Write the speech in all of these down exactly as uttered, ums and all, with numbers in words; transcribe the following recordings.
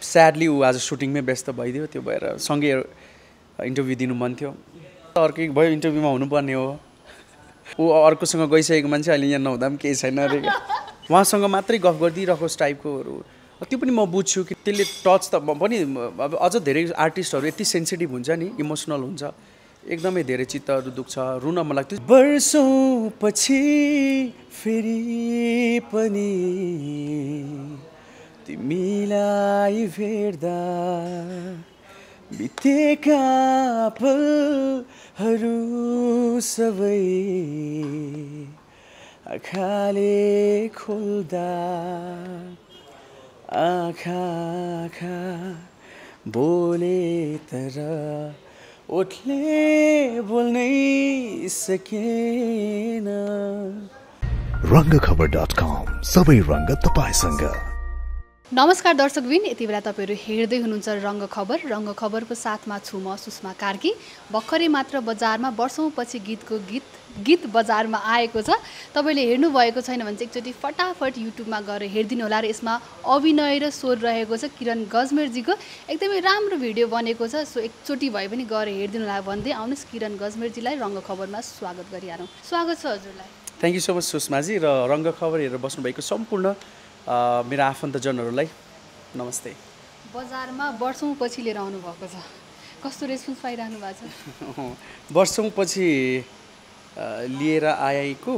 Sadly ऊ आज सुटिङमै व्यस्त भइदियो, त्यो भएर सँगै इन्टरभ्यू दिनु मन थियो। अर्कै भयो इन्टरभ्यूमा हुनुपर्ने हो। ऊ अर्कोसँग गइसकेको मान्छे अहिले यहाँ नहुँदा पनि केही छैन अरे क्या, उहाँसँग मात्रै गफ गरिदिइरहोस् टाइपकोहरू। त्यो पनि म बुझ्छु कि त्यसले टच त पनि अब अझ धेरै आर्टिस्टहरू यति सेन्सिटिभ हुन्छ नि, इमोसनल हुन्छ, एकदमै धेरै चित्तहरू दुख्छ, रुन मन लाग्थ्यो। वर्षौँ पछि फेरि पनि तिमीलाई भेट्दा बितेका पलहरू सबै आँखाले खोल्दा आँखा आँखा बोले तर ओठले बोल्नै सकेन। रङ्गखबर डट कम, सबै रङ्ग तपाईसँग। नमस्कार दर्शकबिन, यति बेला तपाईहरु हेर्दै हुनुहुन्छ रङ्ग खबर। रङ्ग खबरको साथमा छु म सुषमा कार्की। भर्खरै मात्र बजारमा वर्षौं पछि गीतको गीत गीत बजारमा आएको छ। तपाईले हेर्नु भएको छैन भने चाहिँ एकचोटी फटाफट युट्युबमा गएर हेर्दिनु होला। र यसमा अभिनय र स्वर रहेको छ किरण गजमेरजीको, एकदमै राम्रो भिडियो बनेको छ। सो एकचोटी भए पनि गएर हेर्दिनु होला भन्दै आउनुस् किरण गजमेरजीलाई रङ्ग खबरमा स्वागत गरिहालौँ। स्वागत छ हजुरलाई। Thank you so much Sushmaji. र रङ्ग खबर हेरेर बस्नुभएको सम्पूर्ण मेरा आफन्तजनहरूलाई नमस्ते। बजारमा वर्षौं पछि लिएर आउनु भएको छ, कस्तो रेस्पोन्स पाइरहनु भएको छ? वर्षौं पछि लिएर आएको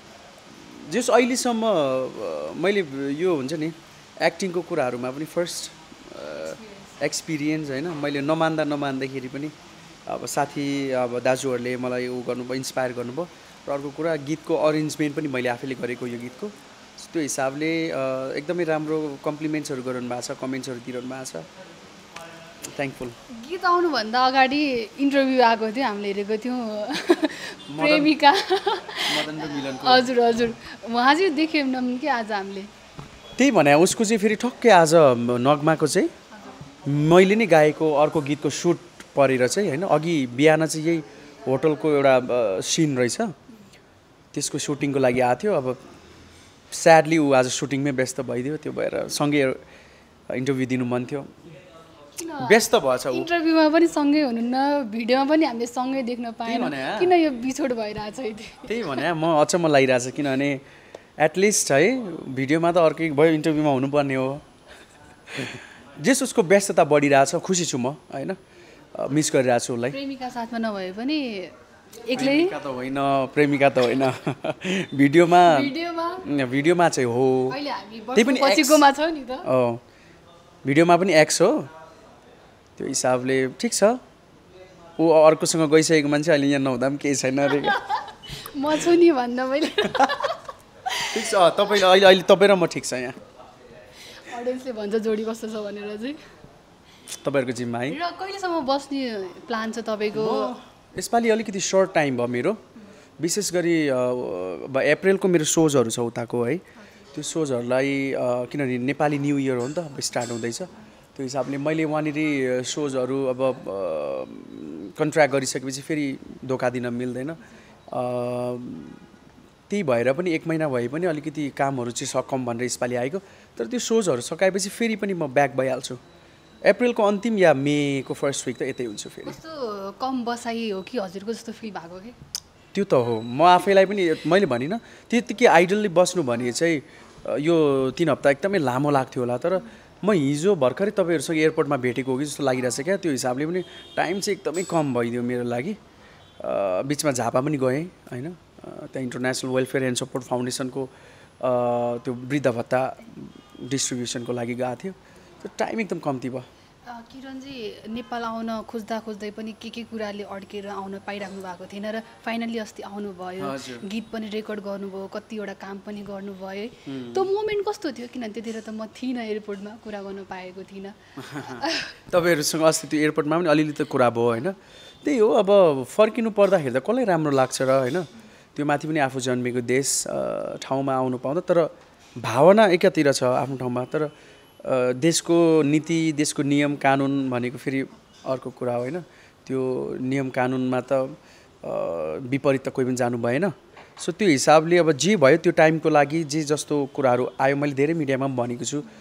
जस अहिलेसम्म मैले यो हुन्छ नि एक्टिङको कुराहरूमा पनि फर्स्ट एक्सपिरियन्स होइन, मैले नमान्दा नमान्दाखेरि पनि अब साथी अब दाजुहरूले मलाई उ गर्नुभयो, इन्सपायर गर्नुभयो। र अर्को कुरा गीतको अरेन्जमेन्ट पनि मैले आफैले गरेको यो गीतको, त्यो हिसाबले एकदमै राम्रो कम्प्लिमेन्ट्सहरू गरिरहनु भएको छ, कमेन्ट्सहरू दिइरहनु भएको छ। थ्याङ्कफुल। गीत आउनुभन्दा अगाडि इन्टरभ्यू आएको थियो, हामीले हेरेको थियौँ प्रेमिका मदन र मिलनको। हजुर हजुर, उहाँ चाहिँ देख्यौँ कि आज हामीले त्यही भने उसको चाहिँ फेरि ठक्कै आज नगमाको चाहिँ मैले नै गाएको अर्को गीतको सुट परेर चाहिँ होइन, अघि बिहान चाहिँ यही होटलको एउटा सिन रहेछ, त्यसको सुटिङको लागि आएको थियो। अब स्याडली ऊ आज सुटिङमै व्यस्त भइदियो, त्यो भएर सँगै इन्टरभ्यू दिनु मन थियो। व्यस्त भएछ ऊ। इन्टरभ्यूमा पनि सँगै हुनुहुन्न, भिडियोमा पनि हामीले सँगै देख्न पाएनौँ, किन यो बिछोड भइरहेछ? त्यही भने म अचम्म लागिरहेछ, किनभने एटलिस्ट है भिडियोमा त अर्कै भयो इन्टरभ्यूमा हुनुपर्ने हो। जेस उसको व्यस्तता बढिरहेछ, खुसी छु म होइन, मिस गरिरहेको छु उसलाई। प्रेमिका साथमा नभए पनि एक्लै? प्रेमिका त होइन, प्रेमिका त होइन, भिडियोमा भिडियोमा चाहिँ हो, त्यही पनि पछिकोमा छ नि त। अँ, भिडियोमा पनि एक्स हो, त्यो हिसाबले ठिक छ। ऊ अर्कोसँग गइसकेको मान्छे अहिले यहाँ नहुँदा पनि केही छैन अरे क्या, म छु नि भन्न मैले। ठिक छ, तपाईँले अहिले अहिले तपाईँ र म ठिक छ यहाँ। अडियन्सले भन्छ जोडी कस्तो छ भनेर चाहिँ तपाईँहरूको जिम्मा है। र कहिलेसम्म बस्ने प्लान छ तपाईँको? यसपालि अलिकति सर्ट टाइम भयो मेरो, विशेष गरी अब अप्रिलको मेरो सोजहरू छ उताको है, त्यो सोजहरूलाई किनभने नेपाली न्यू इयर हो नि त, अब स्टार्ट हुँदैछ, त्यो हिसाबले मैले वहाँनिर सोजहरू अब कन्ट्र्याक्ट गरिसकेपछि फेरि धोका दिन मिल्दैन। त्यही भएर पनि एक महिना भए पनि अलिकति कामहरू चाहिँ सकम भनेर यसपालि आएको। तर त्यो सोजहरू सकाएपछि फेरि पनि म ब्याक भइहाल्छु। अप्रिलको अन्तिम या मेको फर्स्ट विक त यतै हुन्छु फेरि। कस्तो कम बसाइ हो कि हजुरको जस्तो फिल भएको कि? त्यो त हो, म आफैलाई पनि मैले भनिनँ त्यतिकै आइडलले बस्नु भने चाहिँ यो तिन हप्ता एकदमै लामो लाग्थ्यो होला, तर म हिजो भर्खरै तपाईँहरूसँग एयरपोर्टमा भेटेको हो कि जस्तो लागिरहेछ क्या। त्यो हिसाबले पनि टाइम चाहिँ एकदमै कम भइदियो मेरो लागि। बिचमा झापा पनि गएँ होइन, त्यहाँ इन्टरनेसनल वेलफेयर एन्ड सपोर्ट फाउन्डेसनको त्यो वृद्ध भत्ता डिस्ट्रिब्युसनको लागि गएको थियो, त्यो टाइम एकदम कम्ती भयो। किरणजी नेपाल आउन खोज्दा खोज्दै पनि के के कुराले अड्केर आउन पाइराख्नु भएको थिएन र फाइनल्ली अस्ति आउनुभयो, गीत पनि रेकर्ड गर्नुभयो, कतिवटा काम पनि गर्नुभयो। त्यो मोमेन्ट कस्तो थियो? किनभने त्यतिखेर त म थिइनँ एयरपोर्टमा, कुरा गर्न पाएको थिइनँ। तपाईँहरूसँग अस्ति त्यो एयरपोर्टमा पनि अलिअलि त कुरा भयो होइन। त्यही हो, अब फर्किनु पर्दाखेरि त कसलाई राम्रो लाग्छ र होइन, त्यो माथि पनि आफू जन्मेको देश ठाउँमा आउनु पाउँदा, तर भावना एकातिर छ आफ्नो ठाउँमा, तर देशको नीति, देशको नियम कानुन भनेको फेरि अर्को कुरा हो होइन। त्यो नियम कानुनमा त विपरीत त कोही पनि जानु भएन। सो त्यो हिसाबले अब जे भयो त्यो टाइमको लागि जे जस्तो कुराहरू आयो, मैले धेरै मिडियामा पनि भनेको छु,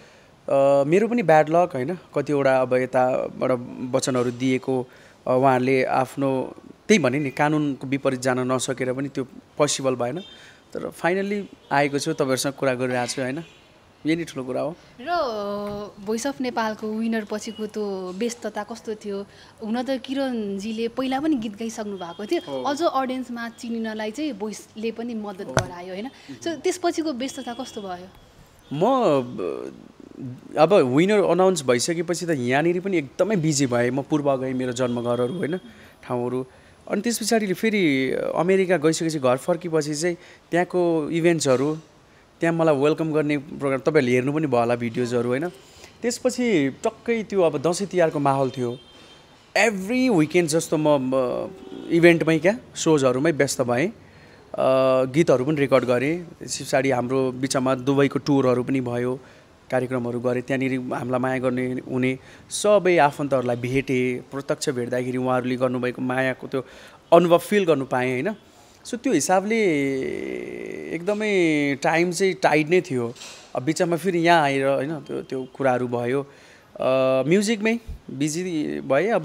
मेरो पनि ब्याड लक होइन कतिवटा अब यताबाट वचनहरू दिएको उहाँहरूले आफ्नो त्यही भने नि कानुनको विपरीत जान नसकेर पनि त्यो पोसिबल भएन तर फाइनल्ली आएको छु तपाईँहरूसँग कुरा गरिरहेको छु होइन यही नै ठुलो कुरा हो र भोइस अफ नेपालको विनर पछिको त्यो व्यस्तता कस्तो थियो हुन त किरणजीले पहिला पनि गीत गाइसक्नु भएको थियो अझ अडियन्समा चिनिनलाई चाहिँ भोइसले पनि मद्दत गरायो होइन सो त्यसपछिको व्यस्तता कस्तो भयो म अब विनर अनाउन्स भइसकेपछि त यहाँनिर पनि एकदमै बिजी भएँ म पूर्व गएँ मेरो जन्मघरहरू होइन ठाउँहरू अनि त्यस पछाडि फेरि अमेरिका गइसकेपछि घर फर्केपछि चाहिँ त्यहाँको इभेन्ट्सहरू त्यहाँ मलाई वेलकम गर्ने प्रोग्राम तपाईँहरूले हेर्नु पनि भयो होला भिडियोजहरू होइन त्यसपछि टक्कै त्यो अब दसैँ तिहारको माहौल थियो एभ्री विकेन्ड जस्तो म इभेन्टमै क्या सोजहरूमै व्यस्त भएँ गीतहरू पनि रेकर्ड गरेँ त्यस पछाडि हाम्रो बिचमा दुबईको टुरहरू पनि भयो कार्यक्रमहरू गरेँ त्यहाँनिर हामीलाई माया गर्ने हुने सबै आफन्तहरूलाई भेटेँ प्रत्यक्ष भेट्दाखेरि उहाँहरूले गर्नुभएको मायाको त्यो अनुभव फिल गर्नु पाएँ होइन सो त्यो हिसाबले एकदमै टाइम चाहिँ टाइट नै थियो अब बिचमा फेरि यहाँ आएर होइन त्यो त्यो कुराहरू भयो म्युजिकमै बिजी भएँ अब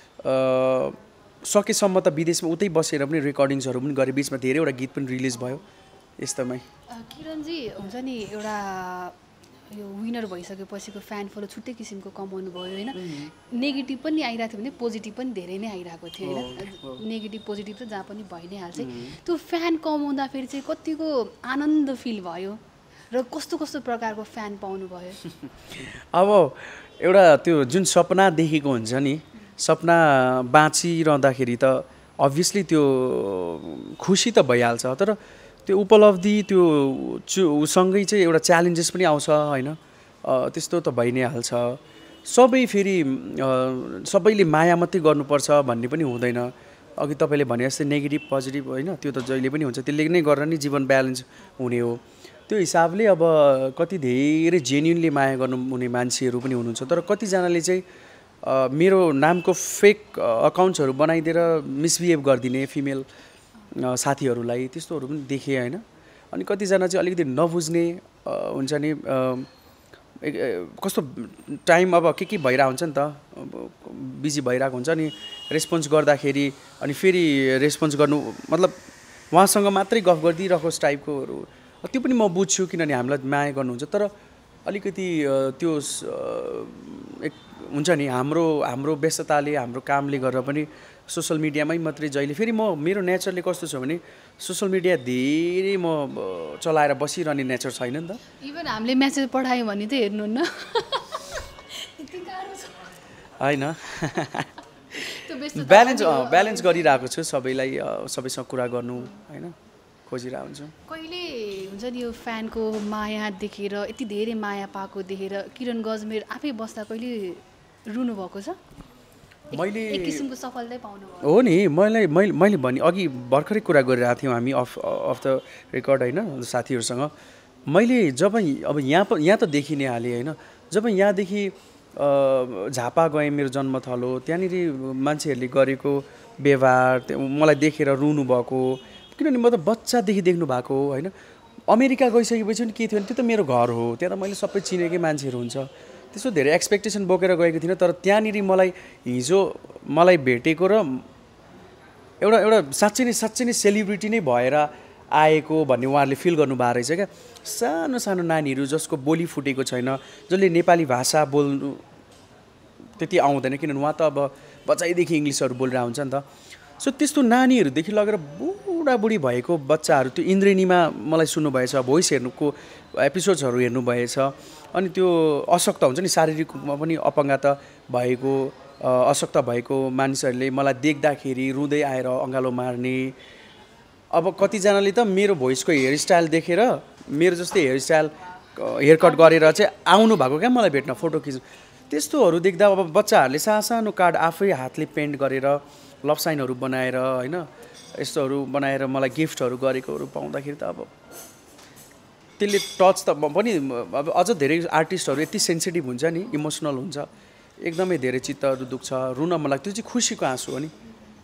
सकेसम्म त विदेशमा उतै बसेर पनि रेकर्डिङ्सहरू पनि गरेँ बिचमा धेरैवटा गीत पनि रिलिज भयो यस्तोमै किरणजी हुन्छ नि एउटा यो विनर भइसकेपछिको फ्यान फलो छुट्टै किसिमको कमाउनु भयो होइन नेगेटिभ पनि आइरहेको थियो भने पोजिटिभ पनि धेरै नै आइरहेको थियो होइन नेगेटिभ पोजिटिभ त जहाँ पनि भइ नै हाल्छ त्यो फ्यान कमाउँदाखेरि चाहिँ कतिको आनन्द फिल भयो र कस्तो कस्तो प्रकारको फ्यान पाउनु भयो अब एउटा त्यो जुन सपना देखेको हुन्छ नि सपना बाँचिरहँदाखेरि त अभियसली त्यो खुसी त भइहाल्छ तर त्यो उपलब्धि त्यो उसँगै चाहिँ एउटा च्यालेन्जेस पनि आउँछ होइन त्यस्तो त भइ नै हाल्छ सबै फेरि सबैले माया मात्रै गर्नुपर्छ भन्ने पनि हुँदैन अघि तपाईँले भने जस्तै नेगेटिभ पोजिटिभ होइन त्यो त जहिले पनि हुन्छ त्यसले नै गरेर नै जीवन ब्यालेन्स हुने हो त्यो हिसाबले अब कति धेरै जेन्युनली माया गर्नु हुने मान्छेहरू पनि हुनुहुन्छ तर कतिजनाले चाहिँ मेरो नामको फेक अकाउन्ट्सहरू बनाइदिएर मिसबिहेभ गरिदिने फिमेल साथीहरूलाई त्यस्तोहरू पनि देखेँ होइन अनि कतिजना चाहिँ अलिकति नबुझ्ने हुन्छ नि कस्तो टाइम अब के के भइरहेको हुन्छ नि त बिजी भइरहेको हुन्छ नि रेस्पोन्स गर्दाखेरि अनि फेरि रेस्पोन्स गर्नु मतलब उहाँसँग मात्रै गफ गरिदिइरहेकोस् टाइपकोहरू त्यो पनि म बुझ्छु किनभने हामीलाई माया गर्नुहुन्छ तर अलिकति त्यो एक हुन्छ नि हाम्रो हाम्रो व्यस्तताले हाम्रो कामले गर्दा पनि सोसल मिडियामै मात्रै जहिले फेरि म मेरो नेचरले कस्तो छ भने सोसल मिडिया धेरै म चलाएर बसिरहने नेचर छैन नि त इभन हामीले मेसेज पठायौँ भने त हेर्नुहुन्न होइन ब्यालेन्स ब्यालेन्स गरिरहेको छु सबैलाई सबैसँग कुरा गर्नु होइन खोजिरहेको हुन्छु कहिले हुन्छ नि यो फ्यानको माया देखेर यति धेरै माया पाएको देखेर किरण गजमेर आफै बस्दा कहिले रुनु भएको छ मैले एक किसिमको सफलता पाउनु भयो हो नि मलाई मैले मैले भने अघि भर्खरै कुरा गरिरहेको थियौँ हामी अफ अफ द रेकर्ड होइन साथीहरूसँग मैले जब अब यहाँ यहाँ त देखि नै हालेँ होइन जब यहाँदेखि झापा गएँ मेरो जन्मथलो त्यहाँनिर मान्छेहरूले गरेको व्यवहार मलाई देखेर रुनु भएको किनभने म त बच्चादेखि देख्नु भएको होइन अमेरिका गइसकेपछि पनि के थियो भने त्यो त मेरो घर हो त्यहाँ त मैले सबै चिनेकै मान्छेहरू हुन्छ त्यस्तो धेरै एक्सपेक्टेसन बोकेर गएको थिइनँ तर त्यहाँनिर मलाई हिजो मलाई भेटेको र एउटा एउटा साँच्चै नै साँच्चै नै सेलिब्रिटी नै भएर आएको भन्ने उहाँहरूले फिल गर्नुभएको रहेछ क्या सानो सानो नानीहरू जसको बोली फुटेको छैन जसले नेपाली भाषा बोल्नु त्यति आउँदैन किनभने उहाँ त अब बच्चैदेखि इङ्ग्लिसहरू बोलिरहेको हुन्छ नि त सो त्यस्तो नानीहरूदेखि लगेर बुढाबुढी भएको बच्चाहरू त्यो इन्द्रेणीमा मलाई सुन्नुभएछ भोइस हेर्नुको एपिसोड्सहरू हेर्नुभएछ अनि त्यो अशक्त हुन्छ नि शारीरिक रूपमा पनि अपाङ्गता भएको अशक्त भएको मानिसहरूले मलाई देख्दाखेरि रुँदै आएर अँगालो मार्ने अब कतिजनाले त मेरो भोइसको हेयरस्टाइल देखेर मेरो जस्तै हेयरस्टाइल हेयरकट गरेर चाहिँ आउनु भएको क्या मलाई भेट्न फोटो खिच्नु त्यस्तोहरू देख्दा अब बच्चाहरूले सानो कार्ड आफै हातले पेन्ट गरेर लभ साइनहरू बनाएर होइन यस्तोहरू बनाएर मलाई गिफ्टहरू गरेकोहरू पाउँदाखेरि त अब त्यसले टच त पनि अब अझ धेरै आर्टिस्टहरू यति सेन्सिटिभ हुन्छ नि इमोसनल हुन्छ एकदमै धेरै चित्तहरू दुख्छ रुन मन लाग्छ त्यो चाहिँ खुसीको आँसु हो नि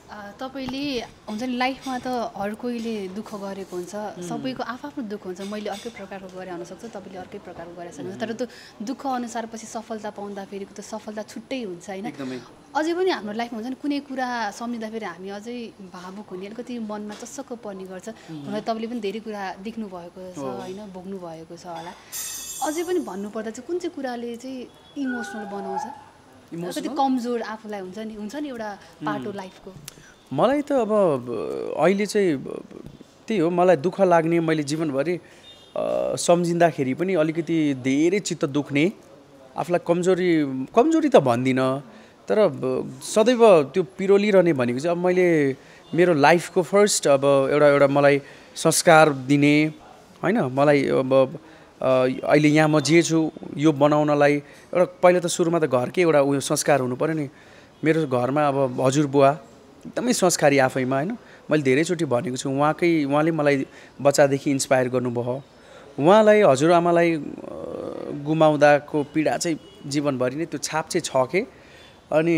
तपाईँले हुन्छ नि लाइफमा त हर कोहीले दुःख गरेको हुन्छ, सबैको आफ्नो दुःख हुन्छ। मैले अर्कै प्रकारको गरेँ हुनसक्छ, तपाईँले अर्कै प्रकारको गरेर सक्नुहुन्छ, तर त्यो दुःख अनुसार पछि सफलता पाउँदाखेरिको त सफलता छुट्टै हुन्छ होइन। अझै पनि हाम्रो लाइफमा हुन्छ नि कुनै कुरा सम्झिँदाखेरि हामी अझै भावुक हुने, अलिकति मनमा चस्सक्क पर्ने गर्छ। हुन तपाईँले पनि धेरै कुरा देख्नु भएको छ होइन, भोग्नु भएको छ होला। अझै पनि भन्नुपर्दा चाहिँ कुन चाहिँ कुराले चाहिँ इमोसनल बनाउँछ, कति कमजोर आफूलाई हुन्छ नि हुन्छ नि एउटा पार्ट हो लाइफको? मलाई त अब अहिले चाहिँ त्यही हो, मलाई दुःख लाग्ने, मैले जीवनभरि सम्झिँदाखेरि पनि अलिकति धेरै चित्त दुख्ने, आफूलाई कमजोरी कमजोरी त भन्दिनँ, तर सदैव त्यो पिरोलिरहने भनेको चाहिँ अब मैले मेरो लाइफको फर्स्ट अब एउटा एउटा मलाई संस्कार दिने होइन, मलाई अब अहिले यहाँ म जे छु यो बनाउनलाई एउटा पहिला त सुरुमा त घरकै एउटा उयो संस्कार हुनु पऱ्यो नि। मेरो घरमा अब हजुरबुवा एकदमै संस्कारी आफैमा होइन, मैले धेरैचोटि भनेको छु, उहाँकै उहाँले मलाई बच्चादेखि इन्सपायर गर्नुभयो। उहाँलाई हजुरआमालाई गुमाउँदाको पीडा चाहिँ जीवनभरि नै त्यो छाप चाहिँ छ के। अनि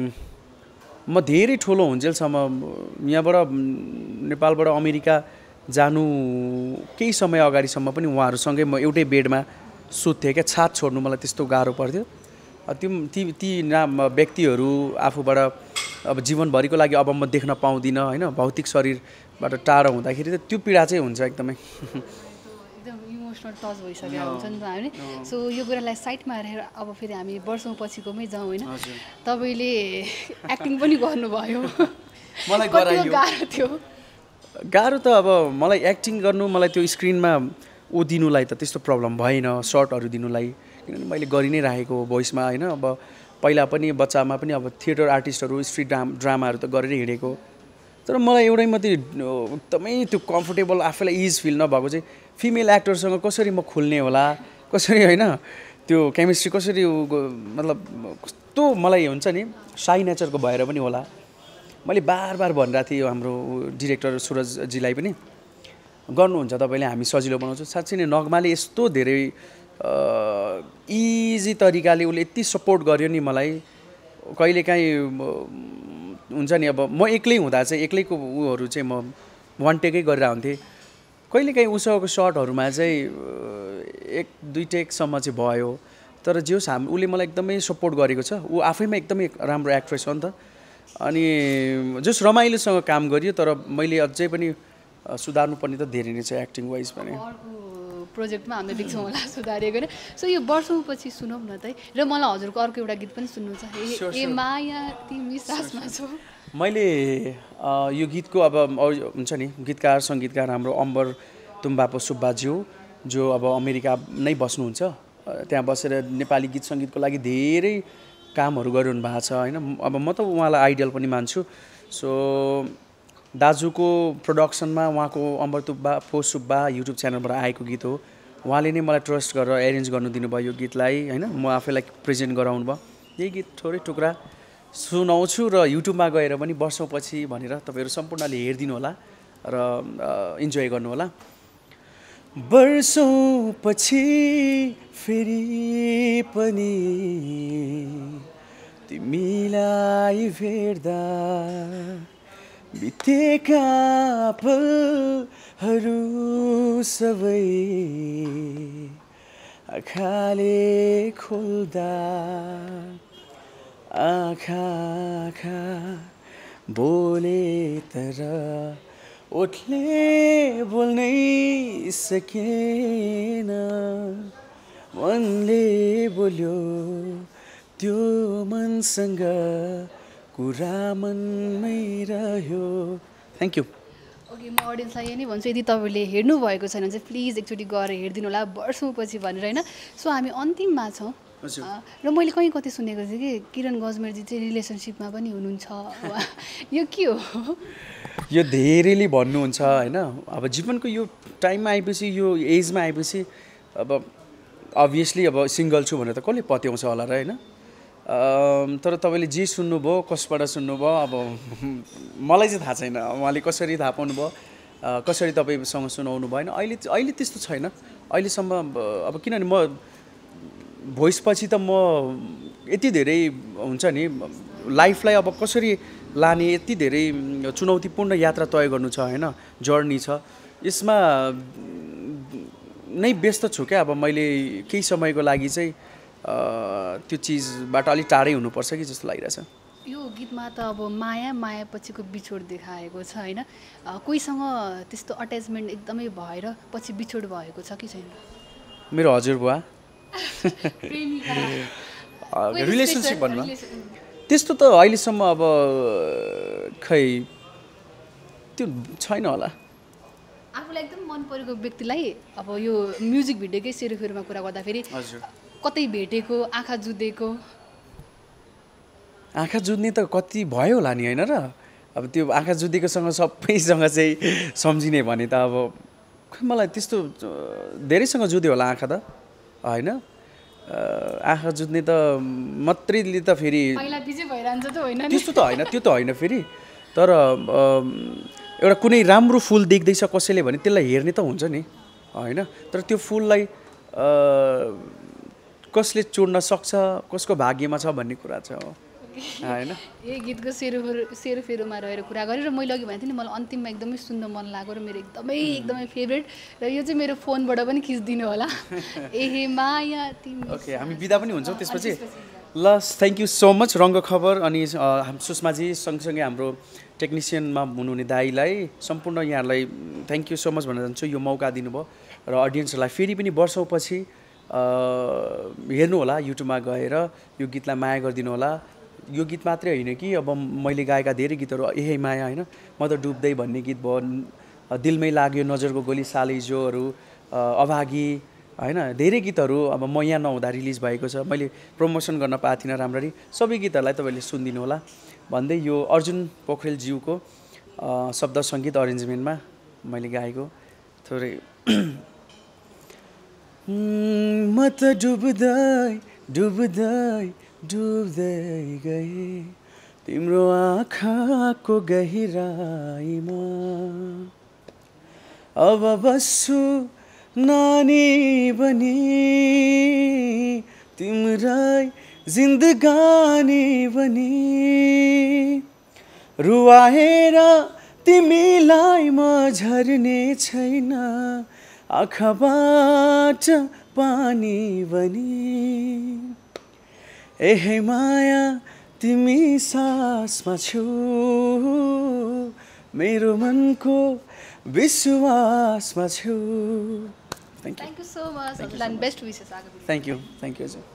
म धेरै ठुलो हुन्जेलसम्म यहाँबाट नेपालबाट अमेरिका जानु केही समय अगाडिसम्म पनि उहाँहरूसँगै म एउटै बेडमा सुत्थेँ क्या। छाप छोड्नु मलाई त्यस्तो गाह्रो पर्थ्यो। त्यो ती ती नाम व्यक्तिहरू आफूबाट अब जीवनभरिको लागि अब म देख्न पाउँदिनँ होइन, भौतिक शरीरबाट टाढो हुँदाखेरि त त्यो पीडा चाहिँ हुन्छ एकदमै। एकदम इमोसनल टच भइसक्यो हुन्छ नि त हामी। सो यो कुरालाई साइडमा राखेर अब फेरि हामी वर्षौँ पछिकोमै जाउँ होइन। तपाईँले एक्टिङ पनि गर्नुभयो, मलाई गाह्रो थियो? गाह्रो त अब मलाई एक्टिङ गर्नु, मलाई त्यो स्क्रिनमा ऊ दिनुलाई त त्यस्तो प्रब्लम भएन, सर्टहरू दिनुलाई, किनभने मैले गरि नै राखेको भोइसमा होइन। अब पहिला पनि बच्चामा पनि अब थिएटर आर्टिस्टहरू स्ट्रिट ड्राम ड्रामाहरू त गरेर हिँडेको, तर मलाई एउटै मात्रै एकदमै त्यो कम्फोर्टेबल आफूलाई इज फिल नभएको चाहिँ फिमेल एक्टरसँग कसरी म खुल्ने होला, कसरी होइन त्यो केमिस्ट्री कसरी मतलब कस्तो मलाई हुन्छ नि साई नेचरको भएर पनि होला। मैले बार बार भनिरहेको थिएँ हाम्रो डिरेक्टर सुरजजीलाई पनि, गर्नुहुन्छ तपाईँले, हामी सजिलो बनाउँछौँ। साँच्चै नै नगमाले यस्तो धेरै इजी तरिकाले उसले यति सपोर्ट गर्यो नि मलाई। कहिलेकाहीँ हुन्छ नि अब म एक्लै हुँदा चाहिँ एक्लैको उहरू चाहिँ म वान टेकै गरेर हुन्थेँ। कहिलेकाहीँ उसँगको सर्टहरूमा चाहिँ एक दुई टेकसम्म चाहिँ भयो, तर जे होस् हाम उसले मलाई एकदमै सपोर्ट गरेको छ। ऊ आफैमा एकदमै राम्रो एक्ट्रेस हो नि त। अनि जस रमाइलोसँग काम गरियो, तर मैले अझै पनि सुधार्नुपर्ने त धेरै नै छ एक्टिङ वाइज पनि। प्रोजेक्टमा हामीले देख्छौँ होला सुधारिएको होइन। सो यो वर्षौँ पछि सुनौँ न त है। र मलाई हजुरको अर्को एउटा गीत पनि सुन्नु छ, ए माया तिमी सासमा छौ। मैले यो गीतको अब हुन्छ नि गीतकार सङ्गीतकार हाम्रो अम्बर तुम्बापो सुब्बाज्यू जो अब अमेरिका नै बस्नुहुन्छ, त्यहाँ बसेर नेपाली गीत सङ्गीतको लागि धेरै कामहरू गरिरहनु भएको छ होइन। अब म त उहाँलाई आइडियल पनि मान्छु। सो दाजुको प्रोडक्सनमा उहाँको अम्बर तुम्बापो सुब्बा युट्युब च्यानलबाट आएको गीत हो। उहाँले नै मलाई ट्रस्ट गरेर एरेन्ज गर्नु दिनुभयो यो गीतलाई होइन, म आफैलाई प्रेजेन्ट गराउनु भयो। यही गीत थोरै टुक्रा सुनाउँछु र युट्युबमा गएर पनि वर्षौँ पछि भनेर तपाईँहरू सम्पूर्णले हेरिदिनु होला र इन्जोय गर्नु होला। वर्षौँ पछि फेरि पनि तिमीलाई भेट्दा बितेका पलहरू सबै आँखाले खोल्दा आँखा आँखा बोले तर ओठले बोल्नै सकेन, मनले बोल्यो त्यो मनसँग कुरा मनमै रह्यो। Thank you. ओके, म अडियन्सलाई यही नै भन्छु, यदि तपाईँले हेर्नु भएको छैन भने चाहिँ प्लिज एकचोटि गएर हेरिदिनु होला वर्षौँ पछि भनेर होइन। सो हामी अन्तिममा छौँ र मैले कहीँ कति सुनेको थिएँ कि किरण गजमेरजी चाहिँ रिलेसनसिपमा पनि हुनुहुन्छ, यो के हो? यो धेरैले भन्नुहुन्छ होइन। अब जीवनको यो टाइममा आएपछि यो एजमा आएपछि अब अभियसली अब सिङ्गल छु भनेर त कसले पत्याउँछ होला र होइन। तर तपाईँले जे सुन्नुभयो कसबाट सुन्नुभयो अब मलाई चाहिँ थाहा छैन, उहाँले कसरी थाहा पाउनुभयो, कसरी तपाईँसँग सुनाउनु भएन। अहिले अहिले त्यस्तो छैन अहिलेसम्म। अब किनभने म भोइस पछि त म यति धेरै हुन्छ नि लाइफलाई अब कसरी लाने यति धेरै चुनौतीपूर्ण यात्रा तय गर्नु छ होइन, जर्नी छ, यसमा नै व्यस्त छु क्या। अब मैले केही समयको लागि चाहिँ त्यो चिजबाट अलिक टाढै हुनुपर्छ कि जस्तो लागिरहेछ। यो गीतमा त अब माया माया पछिको बिछोड देखाएको छ होइन, कोहीसँग त्यस्तो अट्याचमेन्ट एकदमै भएर पछि बिछोड भएको छ कि छैन? मेरो हजुरबुवा रिलेसनसिप भन्नु त्यस्तो त अहिलेसम्म अब खै त्यो छैन होला। आफूलाई एकदम मन परेको व्यक्तिलाई अब यो म्युजिक भिडियोकै सेरोफेरोमा कुरा गर्दाखेरि कतै भेटेको, आँखा जुधेको? आँखा जुध्ने त कति भयो होला नि होइन र, अब त्यो आँखा जुधेकोसँग सबैसँग चाहिँ सम्झिने भने त अब खै मलाई त्यस्तो धेरैसँग जुध्यो होला आँखा त होइन। आँखा जुध्ने त मात्रैले त फेरि त्यस्तो त होइन, त्यो त होइन फेरि। तर एउटा कुनै राम्रो फुल देख्दैछ कसैले भने त्यसलाई हेर्ने त हुन्छ नि होइन, तर त्यो फुललाई कसले चोड्न सक्छ, कसको भाग्यमा छ भन्ने कुरा छ होइन। यही गीतको सेरोफेरो सेरोफेरोमा रहेर कुरा गरेर मैले अघि भनेको थिएँ नि, मलाई अन्तिममा एकदमै सुन्न मन लाग्यो र मेरो एकदमै एकदमै फेभरेट, र यो चाहिँ मेरो फोनबाट पनि खिचिदिनु होला। एहे माया तिमी। ओके, हामी बिदा पनि हुन्छौँ त्यसपछि। ल, थ्याङ्क यू सो मच रङ्ग खबर अनि सुषमाजी सँगसँगै हाम्रो टेक्निसियनमा हुनुहुने दाईलाई, सम्पूर्ण यहाँहरूलाई थ्याङ्क यू सो मच भन्न चाहन्छु यो मौका दिनुभयो, र अडियन्सहरूलाई फेरि पनि वर्षौपछि हेर्नु होला, युट्युबमा गएर यो गीतलाई माया गरिदिनु होला। यो गीत मात्रै होइन कि अब मैले गाएका धेरै गीतहरू, यही माया होइन, म त डुब्दै भन्ने गीत भयो, दिलमै लाग्यो, नजरको गोली, सालैजोहरू, अभागी होइन, धेरै गीतहरू अब म यहाँ नहुँदा रिलिज भएको छ, मैले प्रमोसन गर्न पाएको थिइनँ राम्ररी। सबै गीतहरूलाई तपाईँले सुनिदिनु होला भन्दै यो अर्जुन पोखरेलज्यूको शब्द सङ्गीत अरेन्जमेन्टमा मैले गाएको थोरै म त डुब्दै डुब्दै डुब्दै गए तिम्रो आँखाको गहिराईमा, अब बस्छु नानी बनी तिम्रै जिन्दगानी बनी, रुवाएर तिमीलाई म झर्ने छैन आँखाबाट पानी बनी, एहे माया तिमी सासमा छौ मेरो मनको विश्वासमा छौ। Thank you so much, best wishes. Thank you thank you हजुर।